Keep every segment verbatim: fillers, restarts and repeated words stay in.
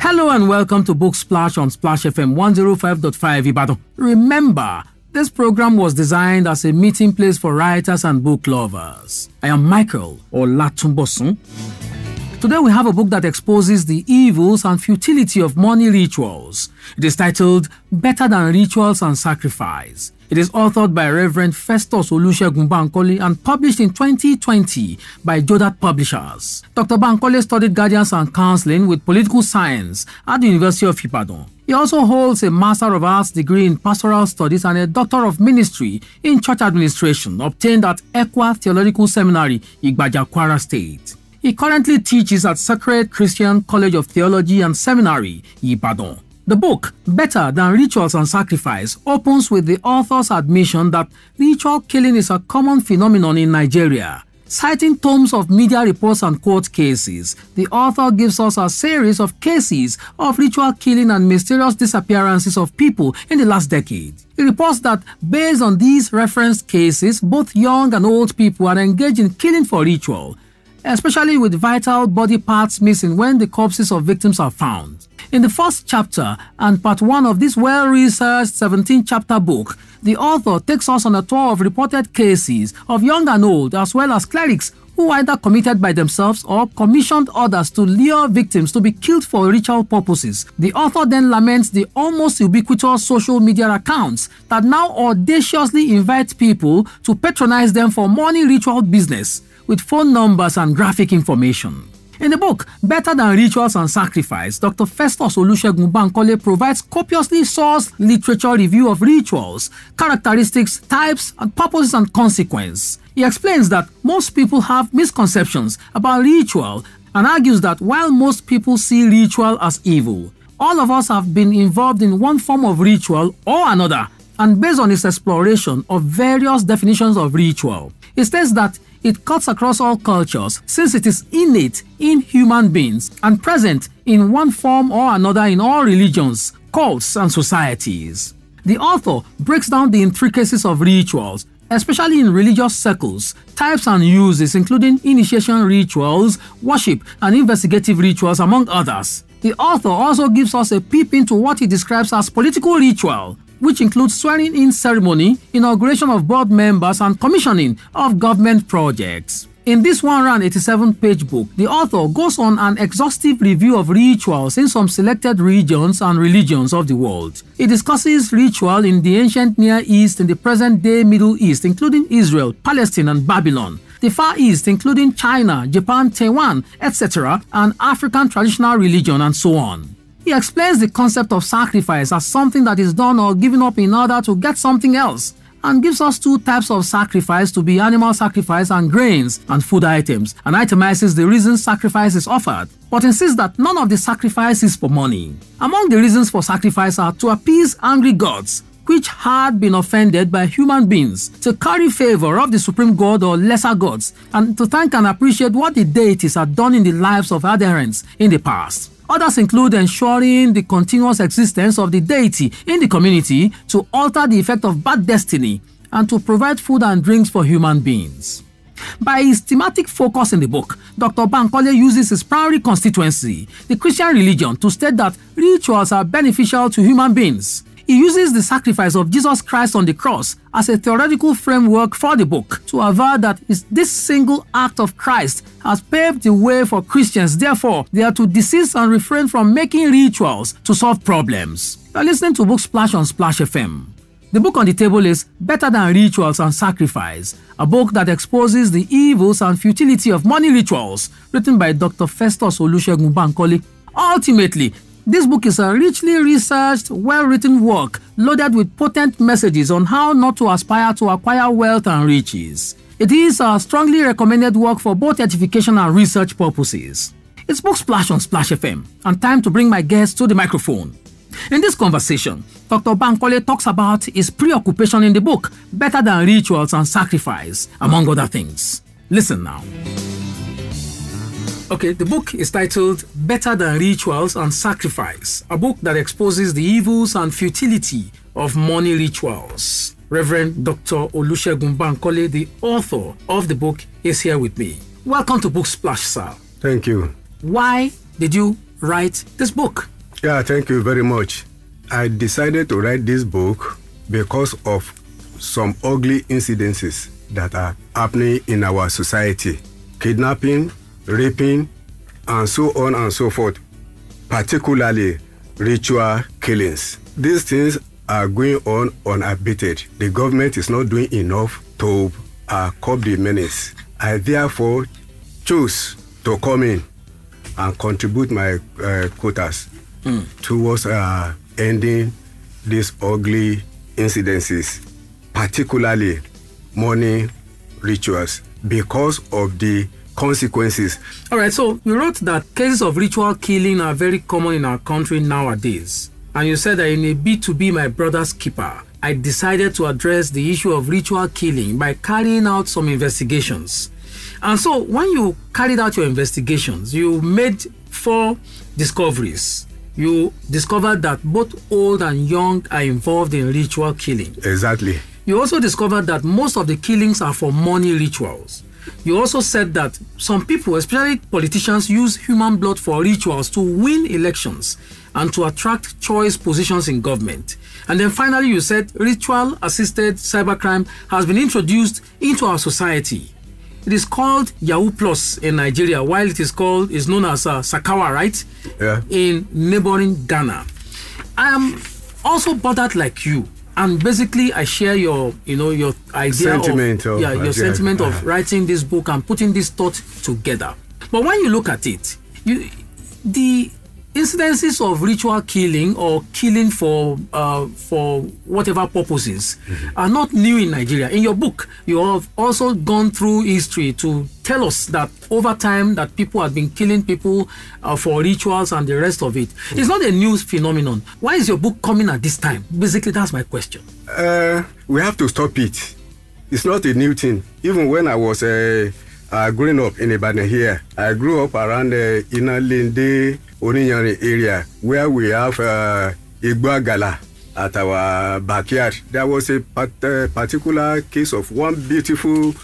Hello and welcome to Book Splash on Splash F M one oh five point five Ibadan. Remember, this program was designed as a meeting place for writers and book lovers. I am Michael Olatunbosun. Today we have a book that exposes the evils and futility of money rituals. It is titled Better Than Rituals and Sacrifice. It is authored by Reverend Festus Olusegun Bankole and published in twenty twenty by Jodat Publishers. Doctor Bankole studied guidance and counseling with political science at the University of Ibadan. He also holds a Master of Arts degree in Pastoral Studies and a Doctor of Ministry in Church Administration obtained at Ekwa Theological Seminary, Igbaja, Kwara State. He currently teaches at Sacred Christian College of Theology and Seminary, Ibadan. The book, Better Than Rituals and Sacrifice, opens with the author's admission that ritual killing is a common phenomenon in Nigeria. Citing tomes of media reports and court cases, the author gives us a series of cases of ritual killing and mysterious disappearances of people in the last decade. He reports that based on these referenced cases, both young and old people are engaged in killing for ritual, especially with vital body parts missing when the corpses of victims are found. In the first chapter and part one of this well-researched seventeen-chapter book, the author takes us on a tour of reported cases of young and old as well as clerics who either committed by themselves or commissioned others to lure victims to be killed for ritual purposes. The author then laments the almost ubiquitous social media accounts that now audaciously invite people to patronize them for money ritual business with phone numbers and graphic information. In the book, Better Than Rituals and Sacrifice, Doctor Festus Olusegun Bankole provides copiously sourced literature review of rituals, characteristics, types, and purposes and consequence. He explains that most people have misconceptions about ritual and argues that while most people see ritual as evil, all of us have been involved in one form of ritual or another, and based on his exploration of various definitions of ritual, he states that it cuts across all cultures since it is innate in human beings and present in one form or another in all religions, cults, and societies. The author breaks down the intricacies of rituals, especially in religious circles, types and uses including initiation rituals, worship, and investigative rituals, among others. The author also gives us a peep into what he describes as political ritual, which includes swearing-in ceremony, inauguration of board members, and commissioning of government projects. In this one hundred eighty-seven page book, the author goes on an exhaustive review of rituals in some selected regions and religions of the world. He discusses ritual in the ancient Near East and the present-day Middle East, including Israel, Palestine, and Babylon, the Far East, including China, Japan, Taiwan, et cetera, and African traditional religion, and so on. He explains the concept of sacrifice as something that is done or given up in order to get something else, and gives us two types of sacrifice to be animal sacrifice and grains and food items, and itemizes the reasons sacrifice is offered, but insists that none of the sacrifice is for money. Among the reasons for sacrifice are to appease angry gods, which had been offended by human beings, to carry favor of the supreme god or lesser gods, and to thank and appreciate what the deities had done in the lives of adherents in the past. Others include ensuring the continuous existence of the deity in the community, to alter the effect of bad destiny, and to provide food and drinks for human beings. By his thematic focus in the book, Doctor Bankole uses his primary constituency, the Christian religion, to state that rituals are beneficial to human beings. He uses the sacrifice of Jesus Christ on the cross as a theoretical framework for the book to aver that this single act of Christ has paved the way for Christians. Therefore, they are to desist and refrain from making rituals to solve problems. You are listening to Book Splash on Splash F M. The book on the table is Better Than Rituals and Sacrifice, a book that exposes the evils and futility of money rituals, written by Doctor Festus Olusegun Bankole. Ultimately, this book is a richly researched, well-written work loaded with potent messages on how not to aspire to acquire wealth and riches. It is a strongly recommended work for both edification and research purposes. It's Book Splash on Splash F M, and time to bring my guest to the microphone. In this conversation, Doctor Bankole talks about his preoccupation in the book, Better Than Rituals and Sacrifice, among other things. Listen now. Okay, the book is titled Better Than Rituals and Sacrifice, a book that exposes the evils and futility of money rituals. Reverend Doctor Olusegun Bankole, the author of the book, is here with me. Welcome to Book Splash, sir. Thank you. Why did you write this book? Yeah, thank you very much. I decided to write this book because of some ugly incidences that are happening in our society. Kidnapping, raping, and so on and so forth. Particularly ritual killings. These things are going on unabated. The government is not doing enough to uh, curb the menace. I therefore chose to come in and contribute my uh, quotas mm. towards uh, ending these ugly incidences, particularly money rituals, because of the consequences. All right, so you wrote that cases of ritual killing are very common in our country nowadays. And you said that in a bid to be my brother's keeper, I decided to address the issue of ritual killing by carrying out some investigations. And so when you carried out your investigations, you made four discoveries. You discovered that both old and young are involved in ritual killing. Exactly. You also discovered that most of the killings are for money rituals. You also said that some people, especially politicians, use human blood for rituals to win elections and to attract choice positions in government. And then finally, you said ritual-assisted cybercrime has been introduced into our society. It is called Yahoo Plus in Nigeria, while it is called, is known as uh, Sakawa, right? Yeah. In neighboring Ghana. I am also bothered like you. And basically, I share your, you know, your idea sentiment of, of yeah, your idea. sentiment uh, of writing this book and putting this thought together. But when you look at it, you, the incidences of ritual killing or killing for uh, for whatever purposes mm-hmm. are not new in Nigeria. In your book, you have also gone through history to tell us that over time that people have been killing people uh, for rituals and the rest of it. Mm-hmm. It's not a new phenomenon. Why is your book coming at this time? Basically, that's my question. Uh, we have to stop it. It's not a new thing. Even when I was uh, uh, growing up in Ibadan here, I grew up around the uh, Inalinde Oninyari area where we have uh, Igbo Gala at our backyard. There was a part, uh, particular case of one beautiful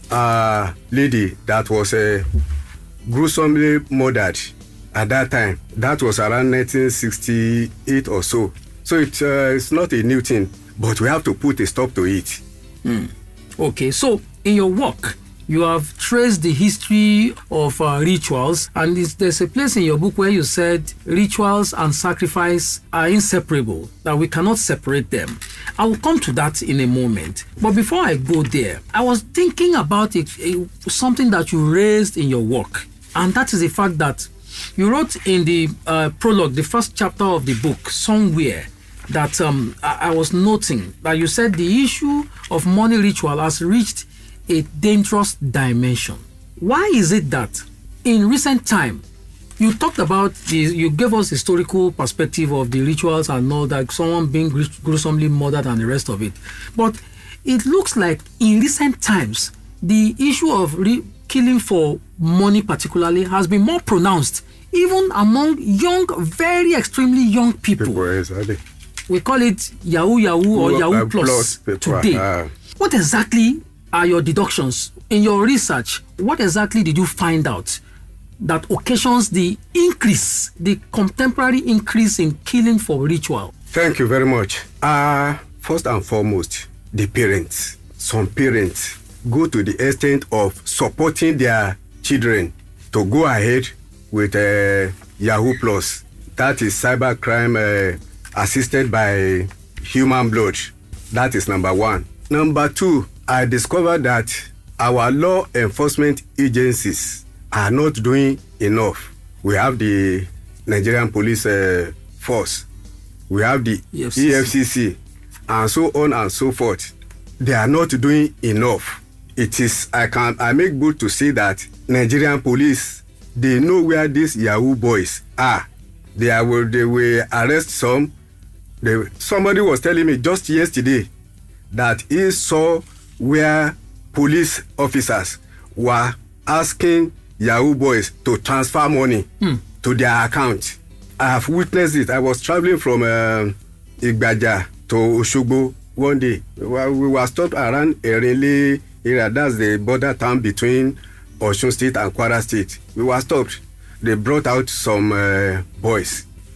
uh, lady that was uh, gruesomely murdered at that time. That was around nineteen sixty-eight or so. So it, uh, it's not a new thing, but we have to put a stop to it. Mm. Okay, so in your work, you have traced the history of uh, rituals, and there's a place in your book where you said rituals and sacrifice are inseparable, that we cannot separate them. I will come to that in a moment. But before I go there, I was thinking about it, something that you raised in your work, and that is the fact that you wrote in the uh, prologue, the first chapter of the book, somewhere, that um, I, I was noting that you said the issue of money ritual has reached a dangerous dimension. Why is it that in recent time, you talked about, the, you gave us historical perspective of the rituals and all that, someone being gruesomely murdered and the rest of it. But it looks like in recent times, the issue of re- killing for money particularly has been more pronounced, even among young, very extremely young people. people exactly. We call it Yahoo Yahoo or Yahoo uh, Plus, plus today. Uh, what exactly are your deductions? In your research, what exactly did you find out that occasions the increase, the contemporary increase in killing for ritual? Thank you very much. Uh, first and foremost, the parents. Some parents go to the extent of supporting their children to go ahead with uh, Yahoo Plus. That is cybercrime uh, assisted by human blood. That is number one. Number two, I discovered that our law enforcement agencies are not doing enough. We have the Nigerian Police uh, Force, we have the E F C C. E F C C, and so on and so forth. They are not doing enough. It is, I can, I make good to say that Nigerian police, they know where these Yahoo boys are. They are, they will arrest some. They, somebody was telling me just yesterday that he saw where police officers were asking Yahoo boys to transfer money hmm. to their account. I have witnessed it. I was traveling from uh, Igbaja to Osogbo one day. We were, we were stopped around Erinle area. That's the border town between Osun State and Kwara State. We were stopped. They brought out some uh, boys.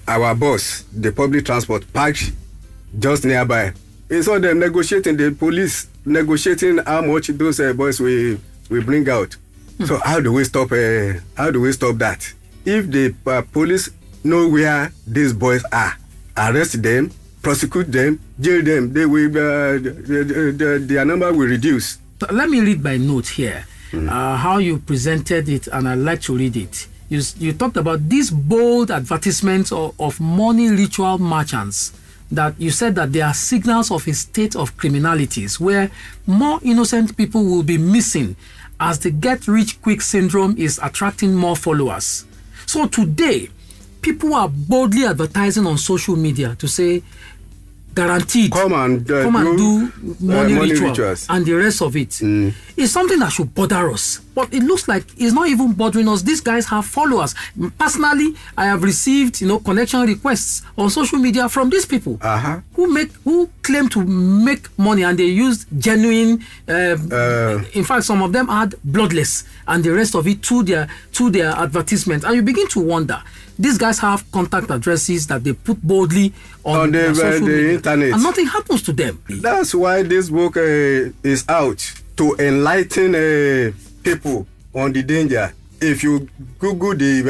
our bus, the public transport, parked just nearby. We saw them negotiating, the police negotiating how much those uh, boys we we bring out. Hmm. So how do we stop? Uh, how do we stop that? If the uh, police know where these boys are, arrest them, prosecute them, jail them, they will uh, the, the, their number will reduce. Let me read my note here. Hmm. Uh, how you presented it, and I'd like to read it. You, you talked about these bold advertisements of, of money ritual merchants, that you said that they are signals of a state of criminalities where more innocent people will be missing as the get-rich-quick syndrome is attracting more followers. So today, people are boldly advertising on social media to say, guaranteed, come and, uh, come and do, do money, uh, money ritual rituals and the rest of it. Mm. It's something that should bother us, but it looks like it's not even bothering us. These guys have followers. Personally, I have received, you know, connection requests on social media from these people uh-huh. who make who claim to make money, and they use genuine. Uh, uh, in fact, some of them add bloodless and the rest of it to their to their advertisements, and you begin to wonder. These guys have contact addresses that they put boldly on, on the, social uh, the media, internet, and nothing happens to them. That's why this book uh, is out, to enlighten uh, people on the danger. If you Google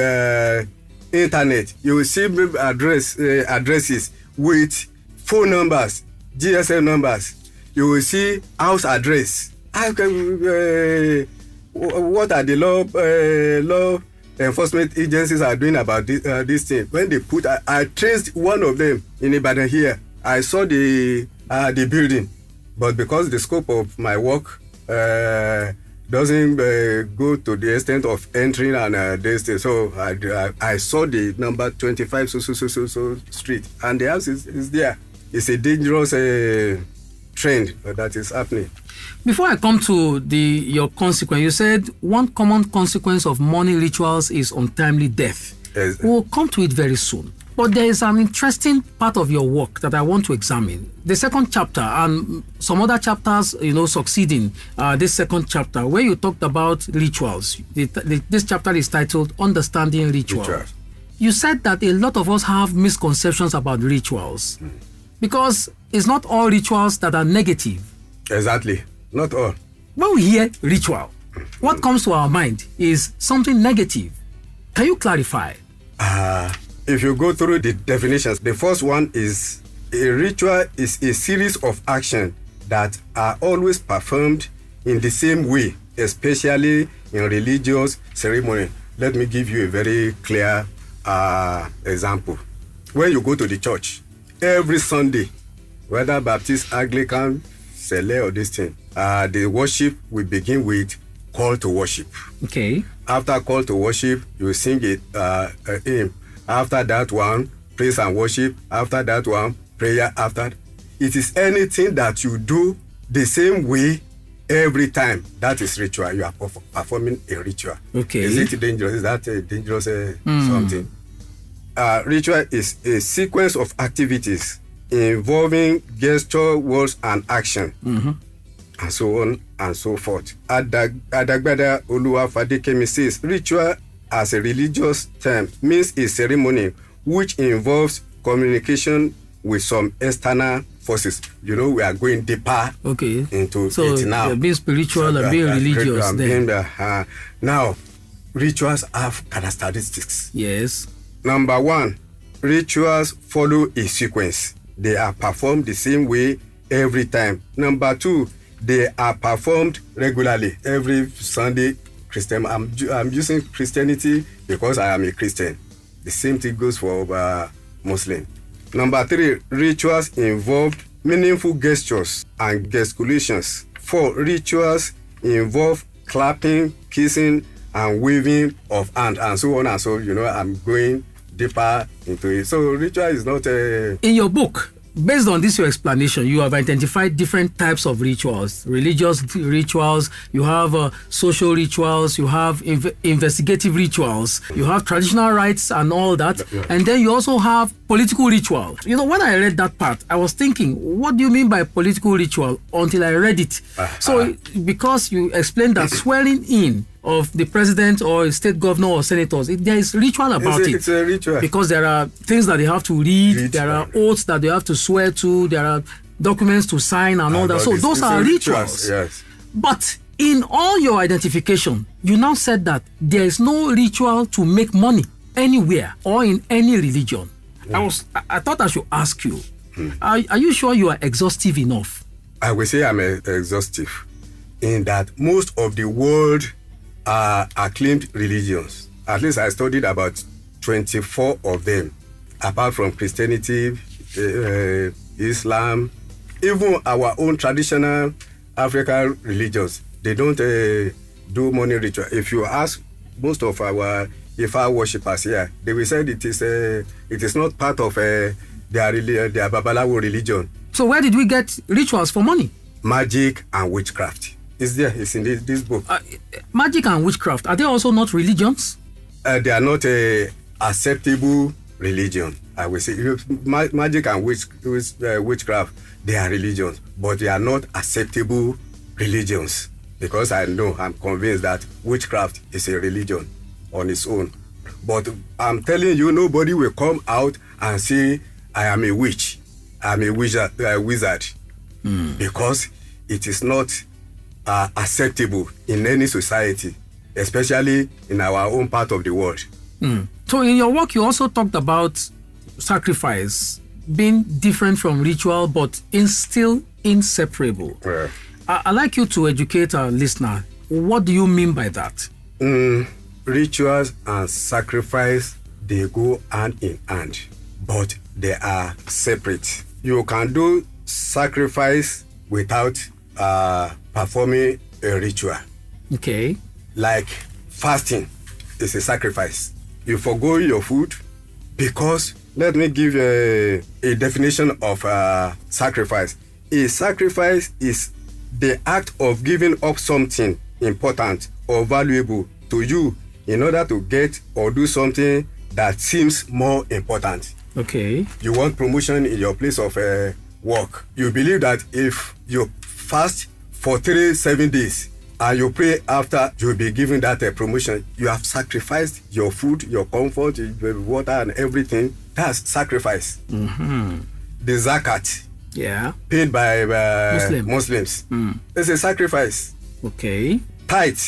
the uh, internet, you will see address uh, addresses with phone numbers, G S M numbers. You will see house address. How can, uh, what are the law uh, law enforcement agencies are doing about this, uh, this thing? When they put, I, I traced one of them in Ibadan here. I saw the uh, the building, but because the scope of my work uh, doesn't uh, go to the extent of entering and uh, this thing, so I, I, I saw the number twenty-five so so so so, so street, and the house is, is there. It's a dangerous uh, trend that is happening. Before I come to the your consequence, you said one common consequence of money rituals is untimely death. Yes. We'll come to it very soon. But there is an interesting part of your work that I want to examine. The second chapter and some other chapters, you know, succeeding uh, this second chapter, where you talked about rituals. The, the, this chapter is titled Understanding Rituals. Rituals. You said that a lot of us have misconceptions about rituals mm. because it's not all rituals that are negative. Exactly. Not all. When we hear ritual, what comes to our mind is something negative. Can you clarify? Uh, if you go through the definitions, the first one is a ritual is a series of actions that are always performed in the same way, especially in religious ceremony. Let me give you a very clear uh, example. When you go to the church, every Sunday, whether Baptist, Anglican, Sele or this thing, uh, the worship will begin with call to worship. Okay. After call to worship, you sing it, uh, a hymn. After that one, praise and worship. After that one, prayer. After it is anything that you do the same way every time. That is ritual. You are performing a ritual. Okay. Is it dangerous? Is that a dangerous uh, mm. something? Uh, ritual is a sequence of activities involving gesture, words, and action, mm-hmm. and so on and so forth. Adag- Adagbada Oluwafadekemi says, ritual as a religious term means a ceremony which involves communication with some external forces. You know, we are going deeper okay. into so it now. So being spiritual so and being religious. Then. Uh, now, rituals have characteristics. Yes. Number one, rituals follow a sequence. They are performed the same way every time. Number two, they are performed regularly every Sunday. Christian, I'm, I'm using Christianity because I am a Christian. The same thing goes for uh, Muslim. Number three, rituals involve meaningful gestures and gesticulations. Four, rituals involve clapping, kissing, and waving of hand, and so on and so. You know, I'm going deeper into it. So ritual is not a... In your book, based on this your explanation, you have identified different types of rituals. Religious rituals, you have uh, social rituals, you have inv- investigative rituals, you have traditional rites and all that. Yeah. And then you also have political ritual. You know, when I read that part, I was thinking, what do you mean by political ritual? Until I read it. Uh-huh. So, because you explained that swearing in of the president or a state governor or senators. It, there is ritual about it's a, it. It's a ritual. Because there are things that they have to read, Read there are down. oaths that they have to swear to, there are documents to sign and, and all that. So this, those are rituals. rituals. Yes. But in all your identification, you now said that there is no ritual to make money anywhere or in any religion. Mm. I was, I, I thought I should ask you, mm. are, are you sure you are exhaustive enough? I will say I'm a, exhaustive in that most of the world are acclaimed religions. At least I studied about twenty-four of them, apart from Christianity, uh, Islam, even our own traditional African religions. They don't uh, do money ritual. If you ask most of our Ifa worshippers here, they will say it is uh, it is not part of uh, their their Babalawo religion. So where did we get rituals for money? Magic and witchcraft. It's there. It's in this, this book. Uh, magic and witchcraft, are they also not religions? Uh, they are not a acceptable religion. I will say ma- magic and witch, witch, uh, witchcraft, they are religions, but they are not acceptable religions. Because I know, I'm convinced that witchcraft is a religion on its own. But I'm telling you, nobody will come out and say, I am a witch, I'm a wizard, uh, wizard. Mm. Because it is not uh, acceptable in any society, especially in our own part of the world. Mm. So in your work, you also talked about sacrifice being different from ritual, but in still inseparable. Yeah. I- I'd like you to educate our listener. What do you mean by that? Mm, rituals and sacrifice, they go hand in hand, but they are separate. You can do sacrifice without uh, performing a ritual. Okay. Like fasting is a sacrifice. You forgo your food because, let me give you a, a definition of uh, sacrifice. A sacrifice is the act of giving up something important or valuable to you in order to get or do something that seems more important. Okay. You want promotion in your place of uh, work. You believe that if you fast for three, seven days and you pray after, you'll be given that uh, promotion. You have sacrificed your food, your comfort, your water and everything. That's sacrifice. Mm-hmm. The zakat. Yeah. Paid by uh, Muslim. Muslims. Mm. It's a sacrifice. Okay. Tithe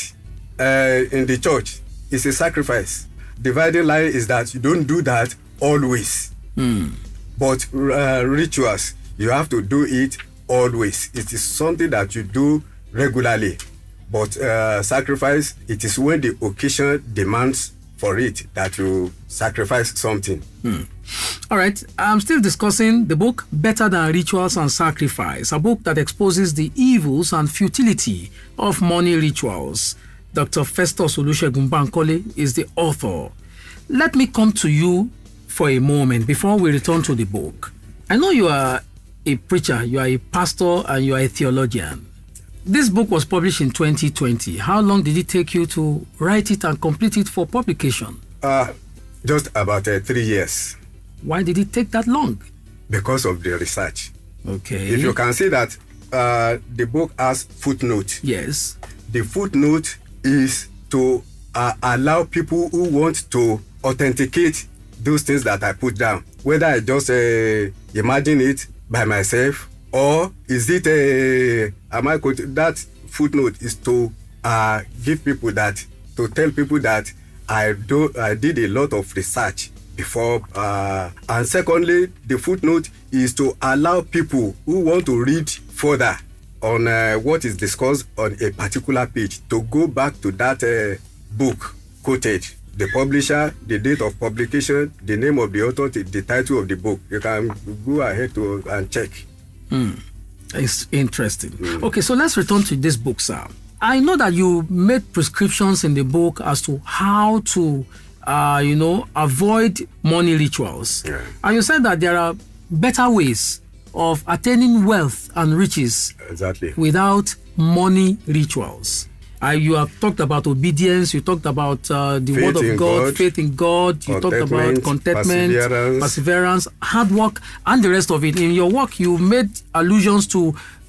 uh, in the church is a sacrifice. Dividing line is that you don't do that always. Mm. But uh, rituals, you have to do it always. It is something that you do regularly. But uh, sacrifice, it is when the occasion demands for it that you sacrifice something. Mm. All right, I'm still discussing the book Better Than Rituals and Sacrifice, a book that exposes the evils and futility of money rituals. Doctor Festus Olusegun Bankole is the author. Let me come to you for a moment before we return to the book. I know you are a preacher, you are a pastor, and you are a theologian. This book was published in twenty twenty. How long did it take you to write it and complete it for publication? Uh, just about uh, three years. Why did it take that long? Because of the research. Okay. If you can see that uh, the book has footnote. Yes. The footnote is to uh, allow people who want to authenticate those things that I put down. Whether I just uh, imagine it by myself, or is it a, am I quoting? That footnote is to uh, give people that, to tell people that I do, I did a lot of research before. Uh, and secondly, the footnote is to allow people who want to read further on uh, what is discussed on a particular page to go back to that uh, book quoted, the publisher, the date of publication, the name of the author, the title of the book. You can go ahead to and check. Mm. It's interesting. Mm. Okay, so let's return to this book, sir. I know that you made prescriptions in the book as to how to, uh, you know, avoid money rituals. Yeah. And you said that there are better ways of attaining wealth and riches Exactly. without money rituals. Uh, you have talked about obedience, you talked about uh, the Faith word of in God, God, faith in God, you talked about contentment, contentment, perseverance. perseverance, hard work, and the rest of it. In your work, you made allusions to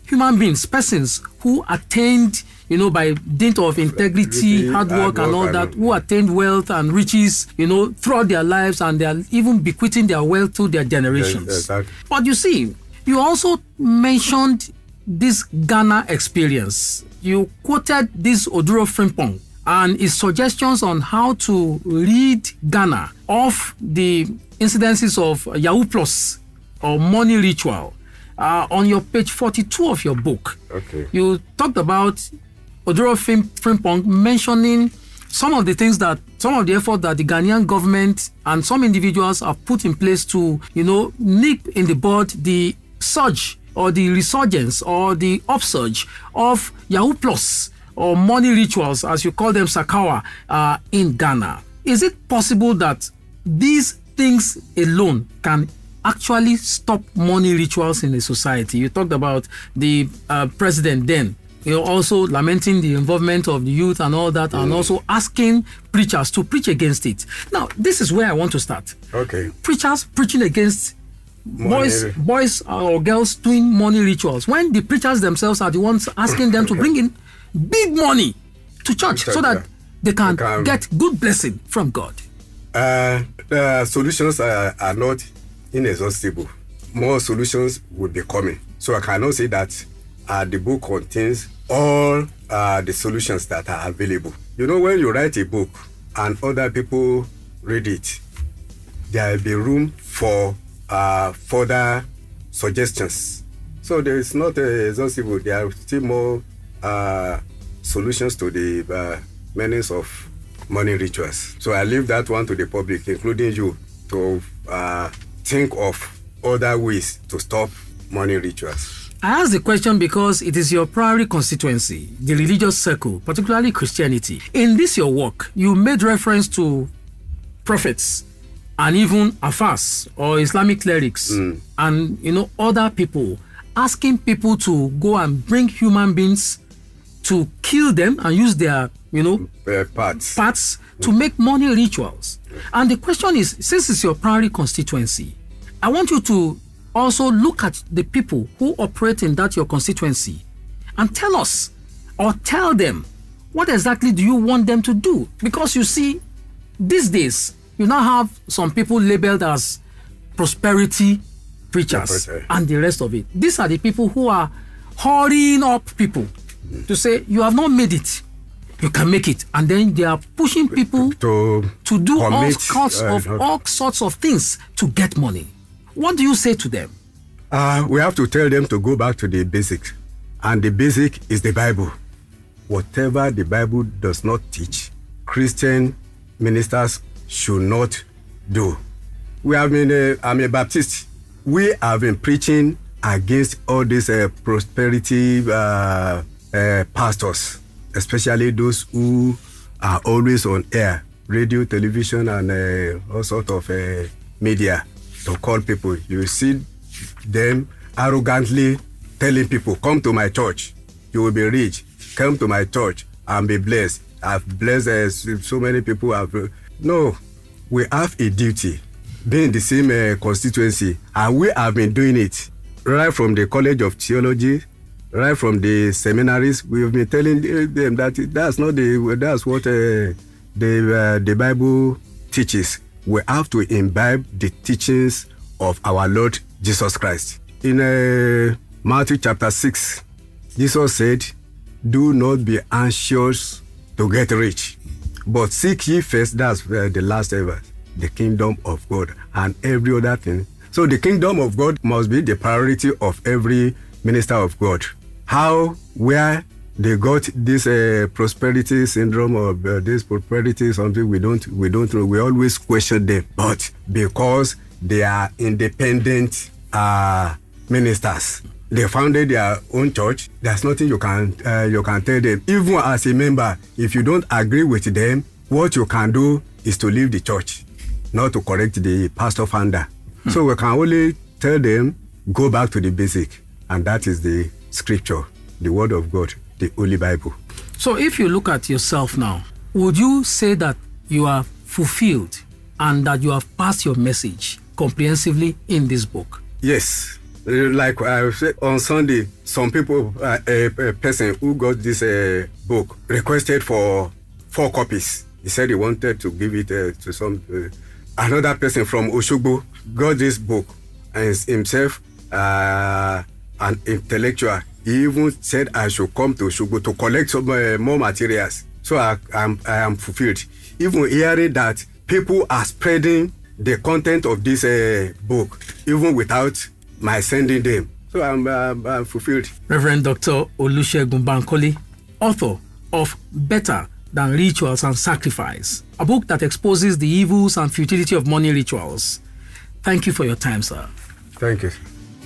human beings, persons who attained, you know, by dint of integrity, hard work, and all that, who attained wealth and riches, you know, throughout their lives, and they are even bequeathing their wealth to their generations. Yes, exactly. But you see, you also mentioned this Ghana experience. You quoted this Oduro Frimpong and his suggestions on how to rid Ghana of the incidences of Yahoo Plus or money ritual. Uh, on your page forty-two of your book, okay, you talked about Oduro Frimpong mentioning some of the things that, some of the effort that the Ghanaian government and some individuals have put in place to, you know, nip in the bud the surge or the resurgence or the upsurge of Yahoo Plus or money rituals, as you call them, Sakawa, uh, in Ghana. Is it possible that these things alone can actually stop money rituals in a society? You talked about the uh, president then, you know, also lamenting the involvement of the youth and all that, mm. and also asking preachers to preach against it. Now, this is where I want to start. Okay. Preachers preaching against money. boys, boys or girls doing money rituals, when the preachers themselves are the ones asking them to bring in big money to church so that they can, they can get good blessing from God. Uh, the solutions are, are not inexhaustible. More solutions will be coming. So I cannot say that uh, the book contains all uh, the solutions that are available. You know, when you write a book and other people read it, there will be room for uh, further suggestions. So there is not uh, exhaustible. There are still more uh, solutions to the uh, menace of money rituals. So I leave that one to the public, including you, to uh, think of other ways to stop money rituals. I ask the question because it is your primary constituency, the religious circle, particularly Christianity. In this your work, you made reference to prophets and even Afars or Islamic clerics, mm. and you know other people asking people to go and bring human beings to kill them and use their you know uh, parts parts to make money rituals. And the question is, since it's your primary constituency, I want you to also look at the people who operate in that your constituency and tell us or tell them what exactly do you want them to do. Because you see, these days you now have some people labeled as prosperity preachers and the rest of it. These are the people who are hurrying up people mm. to say you have not made it, you can make it, and then they are pushing people to, to do commit, all sorts uh, of all sorts of things to get money. What do you say to them? Uh, we have to tell them to go back to the basics. And the basic is the Bible. Whatever the Bible does not teach, Christian ministers should not do. We have been, uh, I'm a Baptist. We have been preaching against all these uh, prosperity uh, uh, pastors, especially those who are always on air, radio, television, and uh, all sorts of uh, media. To call people, you see them arrogantly telling people, come to my church, you will be rich. Come to my church and be blessed. I've blessed uh, so many people. Have uh, no, we have a duty, being the same uh, constituency, and we have been doing it right from the College of Theology, right from the seminaries. We've been telling them that that's not the that's what uh, the uh, the Bible teaches. We have to imbibe the teachings of our Lord Jesus Christ. In uh, Matthew chapter six, Jesus said, do not be anxious to get rich, but seek ye first, that's uh, the last ever, the kingdom of God and every other thing. So the kingdom of God must be the priority of every minister of God. How, where they got this uh, prosperity syndrome or uh, this prosperity something we don't we don't know. We always question them, but because they are independent uh, ministers, they founded their own church. There's nothing you can uh, you can tell them. Even as a member, if you don't agree with them, what you can do is to leave the church, not to correct the pastor founder. Hmm. So we can only tell them go back to the basic, and that is the scripture, the word of God, the Holy Bible. So if you look at yourself now, would you say that you are fulfilled and that you have passed your message comprehensively in this book? Yes. Like I said on Sunday, some people, uh, a, a person who got this uh, book requested for four copies. He said he wanted to give it uh, to some. Uh, another person from Osogbo got this book and himself uh, an intellectual. He even said I should come to Osogbo to collect some uh, more materials. So I, I'm, I am fulfilled. Even hearing that people are spreading the content of this uh, book, even without my sending them. So I'm, I'm, I'm fulfilled. Reverend Doctor Olusegun Bankole, author of Better Than Rituals and Sacrifice, a book that exposes the evils and futility of money rituals. Thank you for your time, sir. Thank you.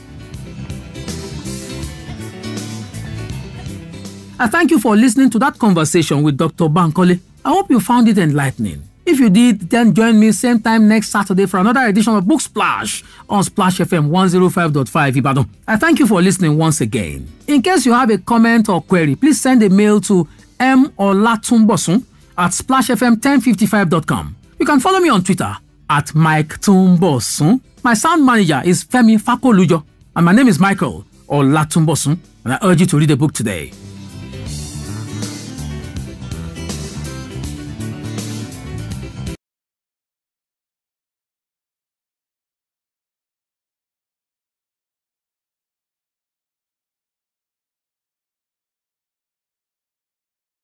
I thank you for listening to that conversation with Doctor Bankole. I hope you found it enlightening. If you did, then join me same time next Saturday for another edition of Book Splash on Splash F M one oh five point five Ibadan. I thank you for listening once again. In case you have a comment or query, please send a mail to m olatunbosun at splash f m ten fifty-five dot com. You can follow me on Twitter at Mike Tumbosun. My sound manager is Femi Fakolujo, and my name is Michael Olatunbosun, and I urge you to read the book today.